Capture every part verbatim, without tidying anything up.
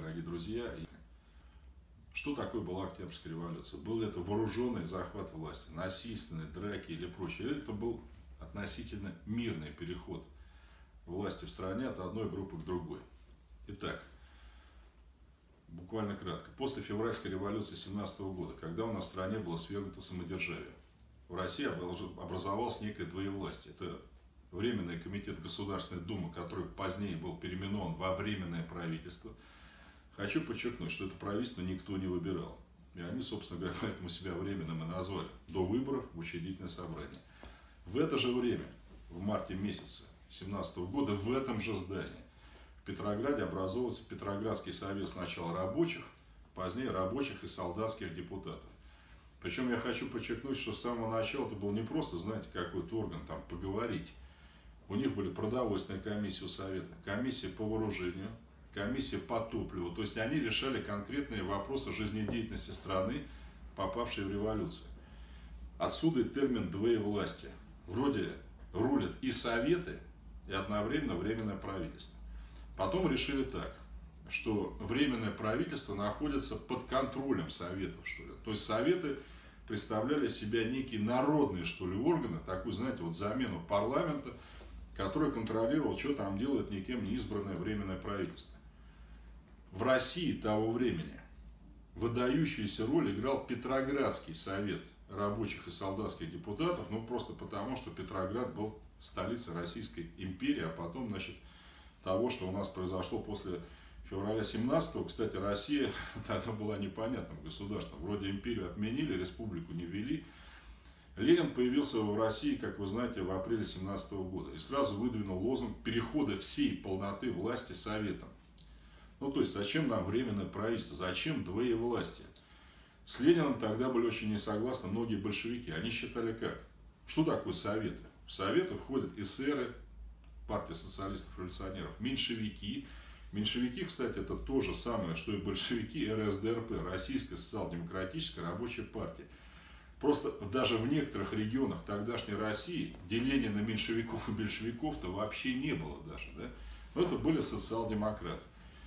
дорогие друзья. Что такое была Октябрьская революция? Был ли это вооруженный захват власти, насильственные драки или прочее? Или это был относительно мирный переход власти в стране от одной группы к другой? Итак, буквально кратко. После февральской революции тысяча девятьсот семнадцатого года, когда у нас в стране было свергнуто самодержавие, в России образовалось некое двоевластие. Это Временный комитет Государственной Думы, который позднее был переименован во Временное правительство. Хочу подчеркнуть, что это правительство никто не выбирал. И они, собственно говоря, поэтому себя временным и назвали. До выборов в учредительное собрание. В это же время, в марте месяце тысяча девятьсот семнадцатого года, в этом же здании, в Петрограде образовывался Петроградский совет сначала рабочих, позднее рабочих и солдатских депутатов. Причем я хочу подчеркнуть, что с самого начала это был не просто, знаете, какой-то орган, там, поговорить. У них были продовольственная комиссия у Совета, комиссия по вооружению, комиссия по топливу. То есть они решали конкретные вопросы жизнедеятельности страны, попавшей в революцию. Отсюда и термин «двоевластие». Вроде рулят и Советы, и одновременно Временное правительство. Потом решили так, что Временное правительство находится под контролем Советов, что ли. То есть Советы представляли себя некие народные, что ли, органы, такую, знаете, вот замену парламента, который контролировал, что там делает никем не избранное Временное правительство. В России того времени выдающуюся роль играл Петроградский совет рабочих и солдатских депутатов, ну просто потому, что Петроград был столицей Российской империи, а потом, значит, того, что у нас произошло после февраля семнадцатого. Кстати, Россия тогда была непонятным государством. Вроде империю отменили, республику не ввели. Ленин появился в России, как вы знаете, в апреле семнадцатого года и сразу выдвинул лозунг перехода всей полноты власти Советам. Ну, то есть, зачем нам Временное правительство, зачем двоевластие? С Лениным тогда были очень не согласны многие большевики. Они считали как? Что такое Советы? В Советы входят эсеры, партия социалистов-революционеров, меньшевики. Меньшевики, кстати, это то же самое, что и большевики, эр эс дэ эр пэ, Российская социал-демократическая рабочая партия. Просто даже в некоторых регионах тогдашней России деления на меньшевиков и большевиков-то вообще не было даже. Да? Но это были социал-демократы.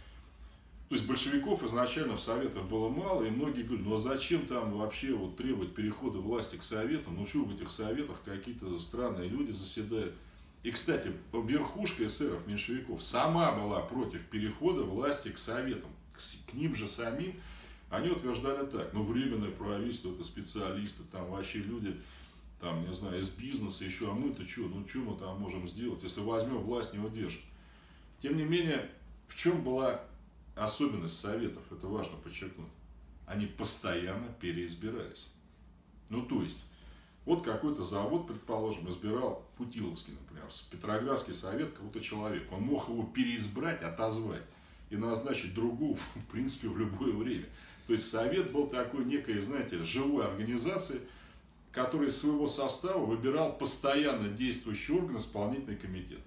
То есть большевиков изначально в Советах было мало, и многие говорят, ну а зачем там вообще вот требовать перехода власти к Советам? Ну что в этих Советах какие-то странные люди заседают. И, кстати, верхушка эсеров, меньшевиков, сама была против перехода власти к Советам, к, к ним же самим. Они утверждали так, ну, Временное правительство, это специалисты, там вообще люди, там, не знаю, из бизнеса еще, а мы-то что, ну, что мы там можем сделать, если возьмем власть, не удержим. Тем не менее, в чем была особенность Советов, это важно подчеркнуть, они постоянно переизбирались. Ну, то есть, вот какой-то завод, предположим, избирал Путиловский, например, Петроградский совет, какой-то человек, он мог его переизбрать, отозвать и назначить другого, в принципе, в любое время. То есть Совет был такой некой, знаете, живой организацией, которая из своего состава выбирал постоянно действующий орган, исполнительный комитет.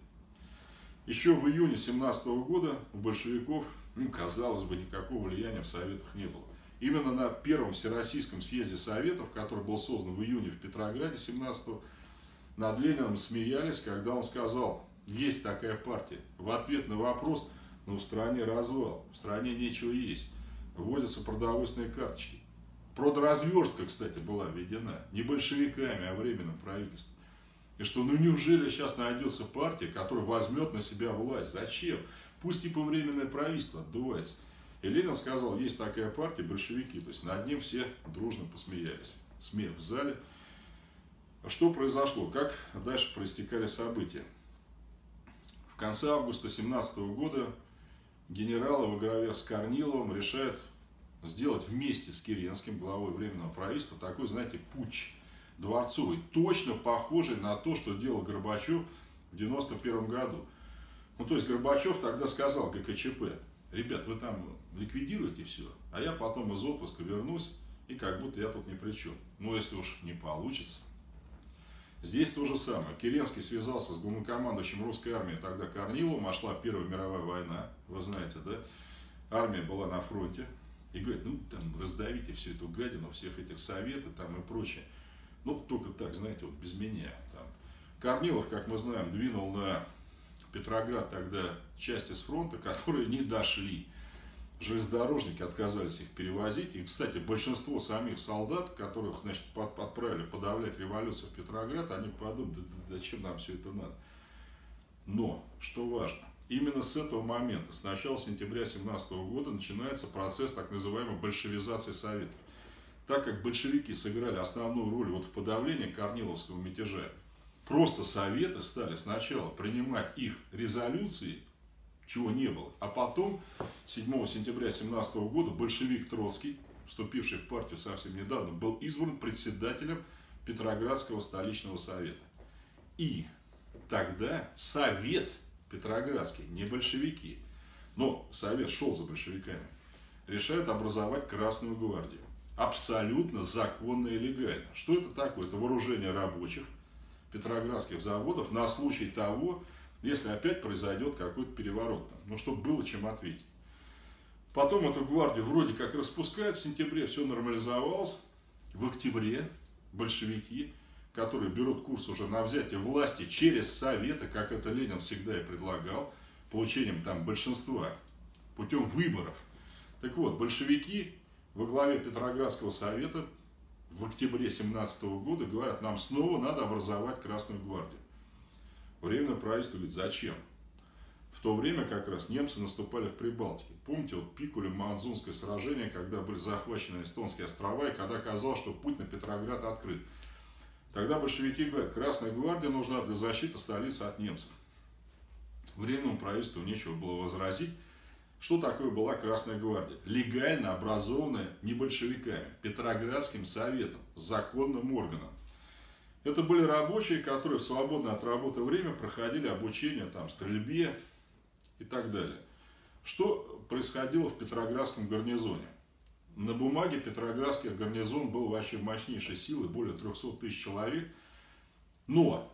Еще в июне семнадцатого года у большевиков, ну, казалось бы, никакого влияния в Советах не было. Именно на первом Всероссийском съезде Советов, который был создан в июне в Петрограде семнадцатого, над Лениным смеялись, когда он сказал, есть такая партия. В ответ на вопрос, ну, в стране развал, в стране нечего есть. Вводятся продовольственные карточки. Продразверстка, кстати, была введена. Не большевиками, а Временным правительством. И что, ну неужели сейчас найдется партия, которая возьмет на себя власть? Зачем? Пусть типа Временное правительство отдувается. И Ленин сказал, есть такая партия, большевики. То есть над ним все дружно посмеялись. Смех в зале. Что произошло? Как дальше проистекали события? В конце августа семнадцатого года генералы во главе с Корниловым решают сделать вместе с Керенским, главой Временного правительства, такой, знаете, путч дворцовый, точно похожий на то, что делал Горбачев в девяносто первом году. Ну, то есть Горбачев тогда сказал гэ ка че пэ, ребят, вы там ликвидируете все, а я потом из отпуска вернусь, и как будто я тут ни при чем. Ну, если уж не получится. Здесь то же самое. Керенский связался с главнокомандующим русской армии тогда Корниловым, а шла Первая мировая война, вы знаете, да? Армия была на фронте. И говорит, ну там раздавите всю эту гадину, всех этих советов там и прочее. Ну, только так, знаете, вот без меня. Там. Корнилов, как мы знаем, двинул на Петроград тогда части с фронта, которые не дошли. железнодорожники отказались их перевозить. И, кстати, большинство самих солдат, которых, значит, под, отправили подавлять революцию в Петроград, они подумали, да, зачем нам все это надо. Но, что важно, именно с этого момента, с начала сентября семнадцатого года, начинается процесс так называемой большевизации Советов. Так как большевики сыграли основную роль вот в подавлении Корниловского мятежа, просто Советы стали сначала принимать их резолюции, чего не было. А потом, седьмого сентября семнадцатого года, большевик Троцкий, вступивший в партию совсем недавно, был избран председателем Петроградского столичного совета. И тогда Совет Петроградский, не большевики, но Совет шел за большевиками, решают образовать Красную гвардию. Абсолютно законно и легально. Что это такое? Это вооружение рабочих петроградских заводов на случай того, если опять произойдет какой-то переворот, ну, чтобы было чем ответить. Потом эту гвардию вроде как распускают в сентябре, все нормализовалось. В октябре большевики, которые берут курс уже на взятие власти через Советы, как это Ленин всегда и предлагал, получением там большинства, путем выборов. Так вот, большевики во главе Петроградского совета в октябре семнадцатого года говорят, нам снова надо образовать Красную гвардию. Временное правительство говорит, зачем? В то время как раз немцы наступали в Прибалтике. Помните, вот Пикули-Манзунское сражение, когда были захвачены эстонские острова, и когда казалось, что путь на Петроград открыт. Тогда большевики говорят, Красная гвардия нужна для защиты столицы от немцев. Временному правительству нечего было возразить. Что такое была Красная гвардия? Легально образованная не большевиками, Петроградским советом, законным органом. Это были рабочие, которые в свободное от работы время проходили обучение там, стрельбе и так далее. Что происходило в Петроградском гарнизоне? На бумаге Петроградский гарнизон был вообще мощнейшей силой, более трёхсот тысяч человек. Но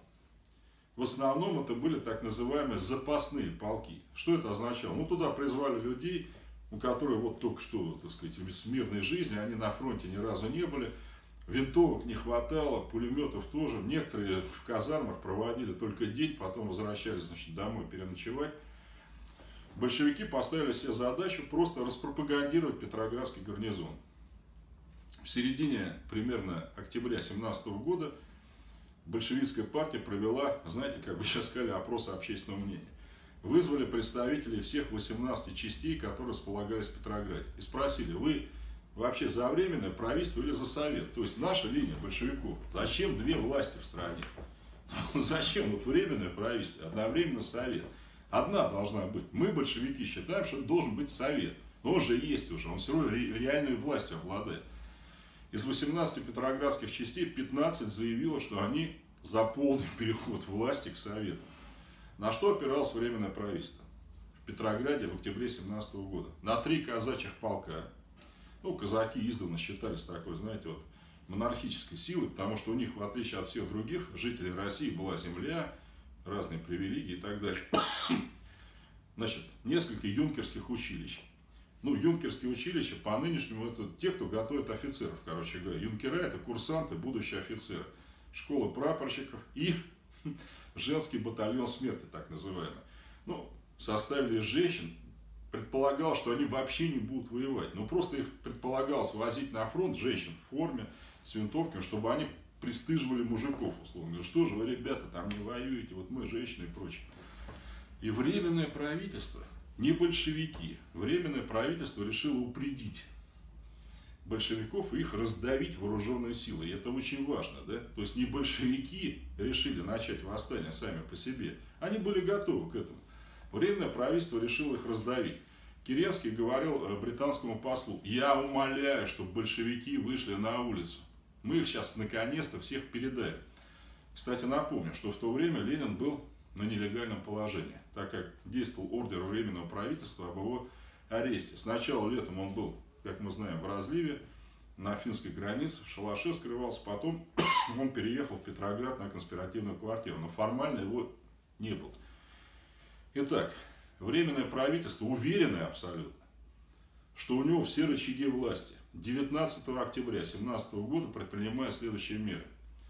в основном это были так называемые запасные полки. Что это означало? Ну, туда призвали людей, у которых вот только что, так сказать, в мирной жизни, они на фронте ни разу не были. Винтовок не хватало, пулеметов тоже. Некоторые в казармах проводили только день, потом возвращались, значит, домой переночевать. Большевики поставили себе задачу просто распропагандировать Петроградский гарнизон. В середине примерно октября семнадцатого года большевистская партия провела, знаете, как бы сейчас сказали, опрос общественного мнения. Вызвали представителей всех восемнадцати частей, которые располагались в Петрограде. И спросили, вы вообще за временное правительство или за совет? То есть наша линия большевиков. Зачем две власти в стране? Зачем вот временное правительство, одновременно совет? Одна должна быть. Мы, большевики, считаем, что это должен быть совет. Но он же есть уже, он все равно реальной властью обладает. Из восемнадцати петроградских частей пятнадцать заявило, что они за полный переход власти к совету. На что опиралось временное правительство? В Петрограде в октябре семнадцатого года. На три казачьих полка. Ну, казаки издавна считались такой, знаете, вот, монархической силой, потому что у них, в отличие от всех других жителей России, была земля, разные привилегии и так далее. Значит, несколько юнкерских училищ. Ну, юнкерские училища по нынешнему это те, кто готовит офицеров, короче говоря. Юнкера это курсанты, будущие офицеры. Школа прапорщиков и женский батальон смерти, так называемый. Ну, составили женщин. Предполагал, что они вообще не будут воевать. Но просто их предполагалось возить на фронт женщин в форме, с винтовками, чтобы они пристыживали мужиков, условно. Ну что же вы, ребята, там не воюете, вот мы женщины и прочее. И временное правительство, не большевики, временное правительство решило упредить большевиков и их раздавить вооруженной силой. И это очень важно, да? То есть не большевики решили начать восстание сами по себе. Они были готовы к этому. Временное правительство решило их раздавить. Керенский говорил британскому послу, я умоляю, чтобы большевики вышли на улицу. Мы их сейчас наконец-то всех передали. Кстати, напомню, что в то время Ленин был на нелегальном положении, так как действовал ордер временного правительства об его аресте. Сначала летом он был, как мы знаем, в разливе, на финской границе, в шалаше скрывался. Потом он переехал в Петроград на конспиративную квартиру, но формально его не было. Итак, временное правительство, уверенное абсолютно, что у него все рычаги власти, девятнадцатого октября две тысячи семнадцатого года предпринимает следующие меры.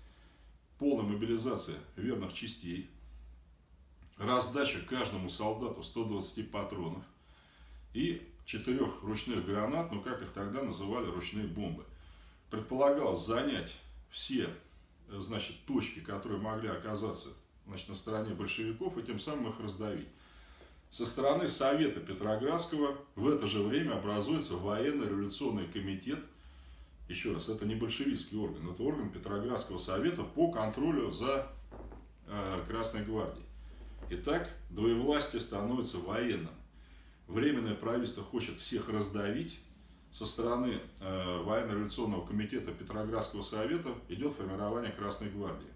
Полная мобилизация верных частей, раздача каждому солдату ста двадцати патронов и четырех ручных гранат, ну как их тогда называли, ручные бомбы. Предполагалось занять все, значит, точки, которые могли оказаться, значит, на стороне большевиков, и тем самым их раздавить. Со стороны Совета Петроградского в это же время образуется военно-революционный комитет. Еще раз, это не большевистский орган, это орган Петроградского совета по контролю за э, Красной гвардией. Итак, двоевластие становится военным. Временное правительство хочет всех раздавить. Со стороны э, военно-революционного комитета Петроградского совета идет формирование Красной гвардии.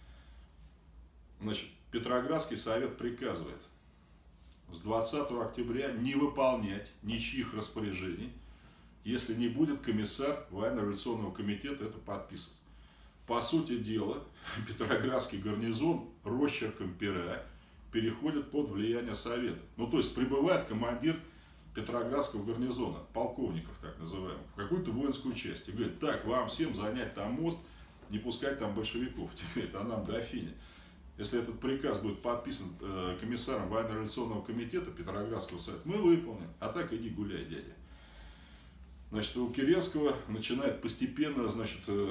Значит, Петроградский совет приказывает с двадцатого октября не выполнять ничьих распоряжений, если не будет комиссар военно-революционного комитета это подписывать. По сути дела, Петроградский гарнизон росчерком пера переходит под влияние Совета. Ну, то есть, прибывает командир Петроградского гарнизона, полковников так называемых, в какую-то воинскую часть. И говорит, так, вам всем занять там мост, не пускать там большевиков. Говорит, а нам до Афини. Если этот приказ будет подписан э, комиссаром военно-революционного комитета Петроградского совета, мы выполним. А так иди гуляй, дядя. Значит, у Керенского начинает постепенно, значит, э,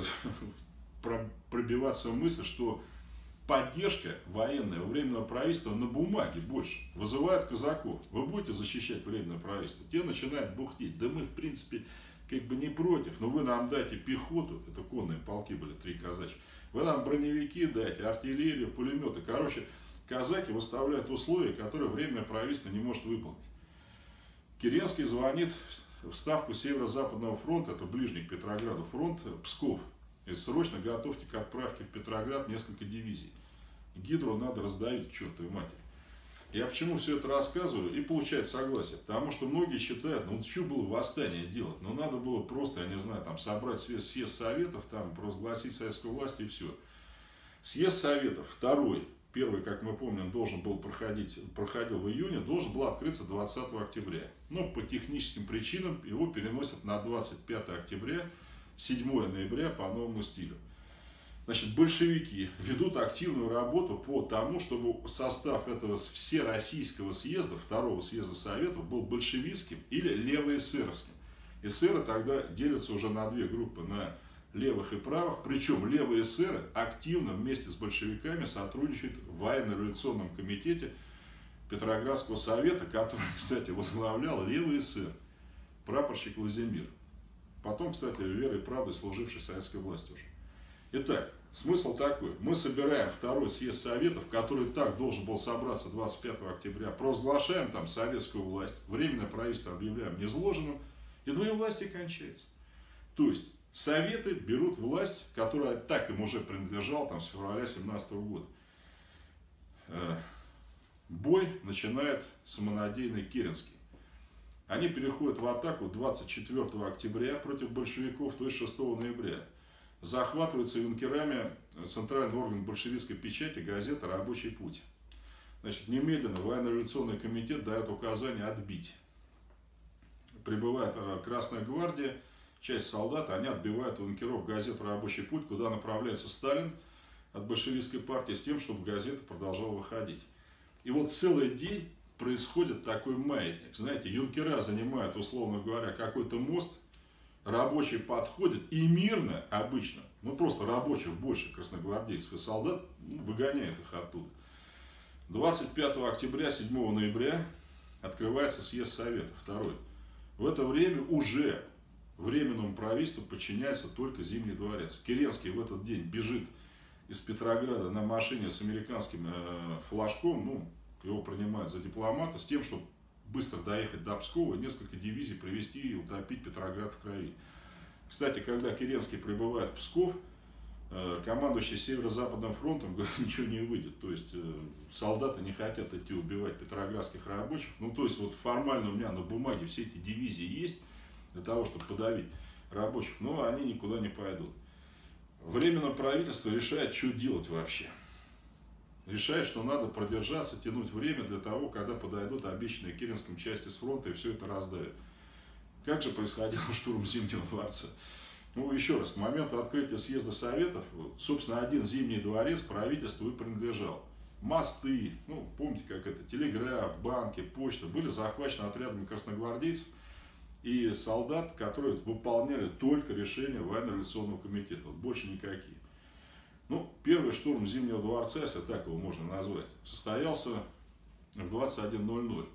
пробиваться мысль, что поддержка военная у Временного правительства на бумаге больше. Вызывает казаков. Вы будете защищать Временное правительство? Те начинают бухтеть. Да мы, в принципе, как бы не против. Но вы нам дайте пехоту. Это конные полки были, три казачьи. Вы нам броневики дайте, артиллерию, пулеметы. Короче, казаки выставляют условия, которые Временное правительство не может выполнить. Керенский звонит в ставку Северо-Западного фронта, это ближний к Петрограду фронт, Псков. И срочно готовьте к отправке в Петроград несколько дивизий. Гидру надо раздавить к чертовой матери. Я почему все это рассказываю и получает согласие? Потому что многие считают, ну что было восстание делать? Ну надо было просто, я не знаю, там собрать съезд, съезд советов, там провозгласить советскую власть и все. Съезд советов второй, первый, как мы помним, должен был проходить, проходил в июне, должен был открыться двадцатого октября. Но по техническим причинам его переносят на двадцать пятое октября, седьмое ноября по новому стилю. Значит, большевики ведут активную работу по тому, чтобы состав этого всероссийского съезда, второго съезда Советов, был большевистским или левоэсеровским. Эсеры тогда делятся уже на две группы, на левых и правых. Причем левые эсеры активно вместе с большевиками сотрудничают в военно-революционном комитете Петроградского совета, который, кстати, возглавлял левый эсер, прапорщик Лазимир. Потом, кстати, верой и правдой служивший советской власти уже. Итак, смысл такой. Мы собираем второй съезд Советов, который так должен был собраться двадцать пятого октября. Провозглашаем там советскую власть. Временное правительство объявляем незложенным. И двоевластие кончается. То есть, Советы берут власть, которая так им уже принадлежала там, с февраля семнадцатого года. Бой начинает самонадеянный Керенский. Они переходят в атаку двадцать четвёртого октября против большевиков, то есть шестого ноября. Захватывается юнкерами центральный орган большевистской печати, газета «Рабочий путь». Значит, немедленно военно-революционный комитет дает указание отбить. Прибывает Красная гвардия, часть солдат, они отбивают у юнкеров газету «Рабочий путь», куда направляется Сталин от большевистской партии с тем, чтобы газета продолжала выходить. И вот целый день происходит такой маятник. Знаете, юнкера занимают, условно говоря, какой-то мост, рабочие подходят и мирно, обычно, ну просто рабочих больше, красногвардейцев и солдат, ну, выгоняют их оттуда. двадцать пятого октября, седьмого ноября открывается съезд Советов, второй. В это время уже Временному правительству подчиняется только Зимний дворец. Керенский в этот день бежит из Петрограда на машине с американским э, флажком, ну, его принимают за дипломата, с тем, чтобы быстро доехать до Пскова, несколько дивизий привести и утопить Петроград в крови. Кстати, когда Керенский прибывает в Псков, командующий Северо-Западным фронтом говорит, ничего не выйдет. То есть солдаты не хотят идти убивать петроградских рабочих. Ну, то есть вот формально у меня на бумаге все эти дивизии есть для того, чтобы подавить рабочих, но они никуда не пойдут. Временное правительство решает, что делать вообще. Решает, что надо продержаться, тянуть время для того, когда подойдут обещанные Керенским части с фронта и все это раздавят. Как же происходил штурм Зимнего дворца? Ну, еще раз, к моменту открытия съезда Советов, собственно, один Зимний дворец правительству и принадлежал. Мосты, ну, помните, как это, телеграф, банки, почта были захвачены отрядами красногвардейцев. и солдат, которые выполняли только решения военно-революционного комитета, вот больше никакие. Ну, первый штурм Зимнего дворца, если так его можно назвать, состоялся в двадцать один ноль ноль.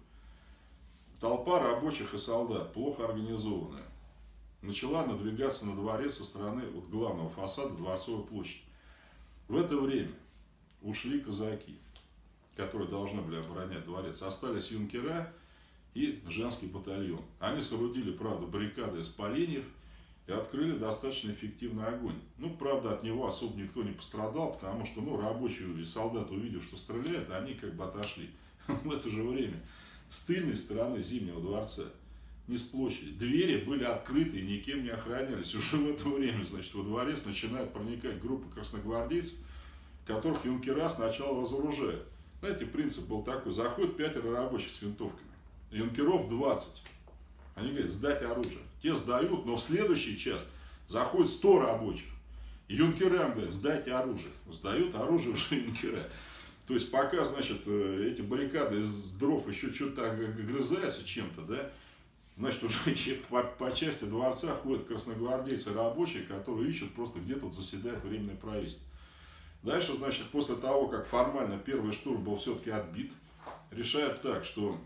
Толпа рабочих и солдат, плохо организованная, начала надвигаться на дворец со стороны вот главного фасада Дворцовой площади. В это время ушли казаки, которые должны были оборонять дворец. Остались юнкера и женский батальон. Они соорудили, правда, баррикады из поленьев и открыли достаточно эффективный огонь. Ну, правда, от него особо никто не пострадал, потому что, ну, рабочие и солдаты, увидев, что стреляют, они как бы отошли. В это же время с тыльной стороны Зимнего дворца, не с площади, двери были открыты и никем не охранялись. Уже в это время, значит, во дворец начинают проникать группы красногвардейцев, которых юнкера сначала разоружают. Знаете, принцип был такой: заходит пятеро рабочих с винтовками, юнкеров двадцать. Они говорят: сдать оружие. Те сдают, но в следующий час заходит сто рабочих. Юнкерам говорят: сдайте оружие. Сдают оружие уже юнкера. То есть пока, значит, эти баррикады из дров еще что-то огрызаются чем-то, да, значит, уже по, по части дворца ходят красногвардейцы рабочие, которые ищут просто, где тут заседает временное правительство. Дальше, значит, после того, как формально первый штурм был все-таки отбит, решают так, что,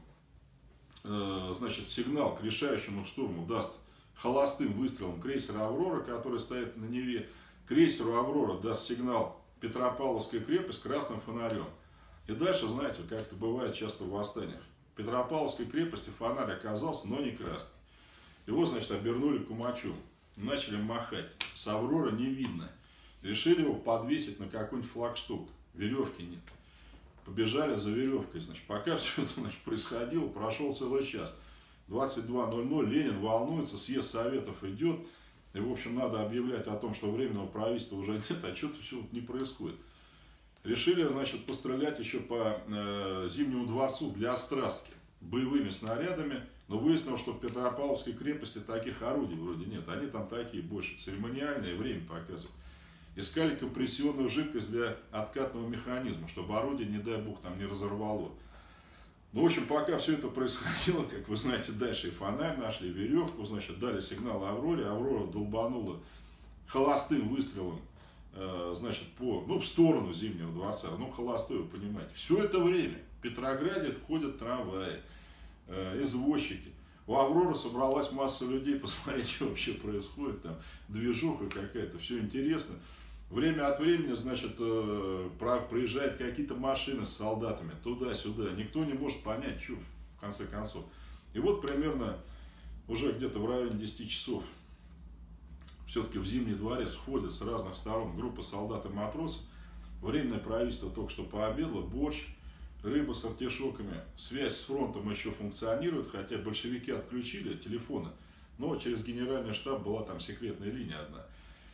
э, значит, сигнал к решающему штурму даст холостым выстрелом крейсер «Аврора», который стоит на Неве. Крейсеру «Аврора» даст сигнал Петропавловская крепость красным фонарем. И дальше, знаете, как это бывает часто в восстаниях. В Петропавловской крепости фонарь оказался, но не красный. Его, значит, обернули кумачом. Начали махать. С «Аврора» не видно. Решили его подвесить на какой-нибудь флагшток. Веревки нет. Побежали за веревкой. Значит, пока все это, значит, происходило, прошел целый час. двадцать два ноль ноль, Ленин волнуется, съезд советов идет. И, в общем, надо объявлять о том, что временного правительства уже нет, а что-то все не происходит. Решили, значит, пострелять еще по э, Зимнему дворцу для острастки боевыми снарядами. Но выяснилось, что в Петропавловской крепости таких орудий вроде нет. Они там такие больше церемониальные, время показывают. Искали компрессионную жидкость для откатного механизма, чтобы орудие, не дай бог, там не разорвало. Ну, в общем, пока все это происходило, как вы знаете, дальше и фонарь нашли, и веревку, значит, дали сигнал Авроре. Аврора долбанула холостым выстрелом, э, значит, по, ну, в сторону Зимнего дворца. Ну, холостой, вы понимаете. Все это время в Петрограде ходят трамваи, э, извозчики. У Авроры собралась масса людей, посмотреть, что вообще происходит, там, движуха какая-то, все интересно. Время от времени, значит, проезжают какие-то машины с солдатами туда-сюда. Никто не может понять, что в конце концов. И вот примерно уже где-то в районе десяти часов все-таки в Зимний дворец входят с разных сторон группы солдат и матросов. Временное правительство только что пообедало, борщ, рыба с артишоками. Связь с фронтом еще функционирует, хотя большевики отключили телефоны. Но через генеральный штаб была там секретная линия одна.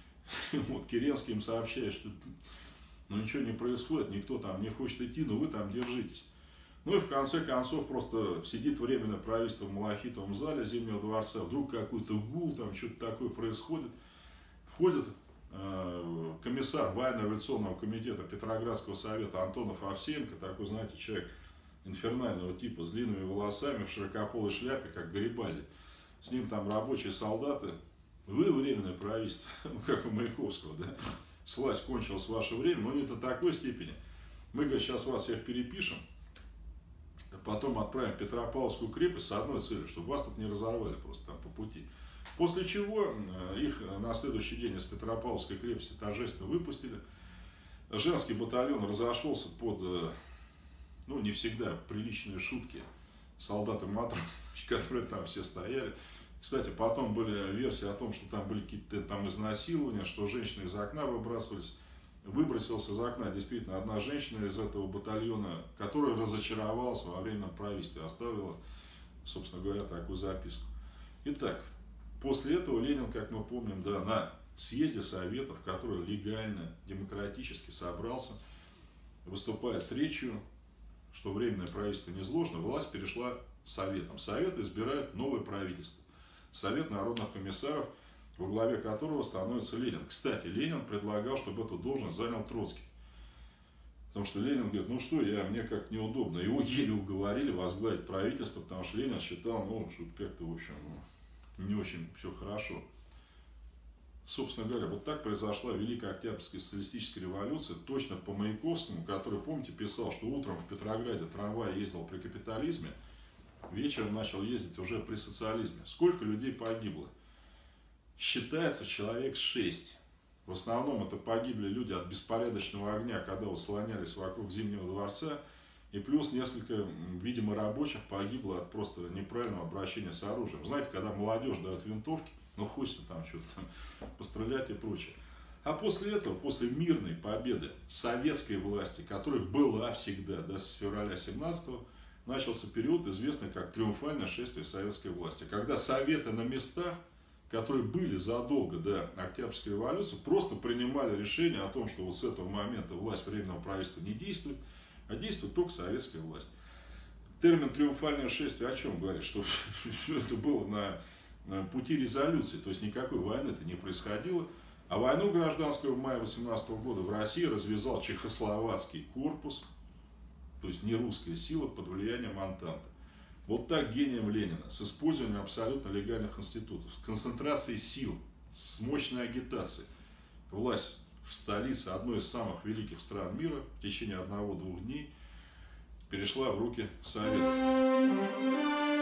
Вот Керенский им сообщает, что ну, ничего не происходит, никто там не хочет идти, но вы там держитесь. Ну и в конце концов просто сидит временное правительство в Малахитовом зале Зимнего дворца, вдруг какой-то гул, там что-то такое происходит. Входит э, комиссар военно-революционного комитета Петроградского совета Антонов Овсеенко, такой, знаете, человек инфернального типа, с длинными волосами, в широкополой шляпе, как Гарибальди. С ним там рабочие солдаты. Вы временное правительство, как у Маяковского, да? Слазь кончилось ваше время, но не до такой степени. Мы, говорит, сейчас вас всех перепишем, а потом отправим в Петропавловскую крепость с одной целью, чтобы вас тут не разорвали просто там по пути. После чего их на следующий день из Петропавловской крепости торжественно выпустили. Женский батальон разошелся под, ну, не всегда приличные шутки солдат и матросов, которые там все стояли. Кстати, потом были версии о том, что там были какие-то там изнасилования, что женщины из окна выбрасывались. Выбросилась из окна действительно одна женщина из этого батальона, которая разочаровалась во временном правительстве, оставила, собственно говоря, такую записку. Итак, после этого Ленин, как мы помним, да, на съезде Советов, который легально, демократически собрался, выступает с речью, что временное правительство низложно, власть перешла Советам. Совет избирает новое правительство. Совет народных комиссаров, во главе которого становится Ленин. Кстати, Ленин предлагал, чтобы эту должность занял Троцкий. Потому что Ленин говорит, ну что, я, мне как-то неудобно. Его еле уговорили возглавить правительство, потому что Ленин считал, ну, что как-то, в общем, ну, не очень все хорошо. Собственно говоря, вот так произошла Великая Октябрьская социалистическая революция, точно по Маяковскому, который, помните, писал, что утром в Петрограде трамвай ездил при капитализме, вечером начал ездить уже при социализме. Сколько людей погибло? Считается человек шесть. В основном это погибли люди от беспорядочного огня, когда вот слонялись вокруг Зимнего дворца. И плюс несколько, видимо, рабочих погибло от просто неправильного обращения с оружием. Знаете, когда молодежь дает винтовки, ну хочется там что-то там пострелять и прочее. А после этого, после мирной победы советской власти, которая была всегда, да, с февраля семнадцатого, начался период, известный как триумфальное шествие советской власти. Когда советы на местах, которые были задолго до Октябрьской революции, просто принимали решение о том, что вот с этого момента власть временного правительства не действует, а действует только советская власть. Термин «триумфальное шествие» о чем говорит? Что все это было на, на пути резолюции, то есть никакой войны-то не происходило. А войну гражданскую в мае восемнадцатого года в России развязал чехословацкий корпус, то есть не русская сила под влиянием Антанты. Вот так гением Ленина, с использованием абсолютно легальных институтов, с концентрацией сил, с мощной агитацией, власть в столице одной из самых великих стран мира в течение одного-двух дней перешла в руки Советов.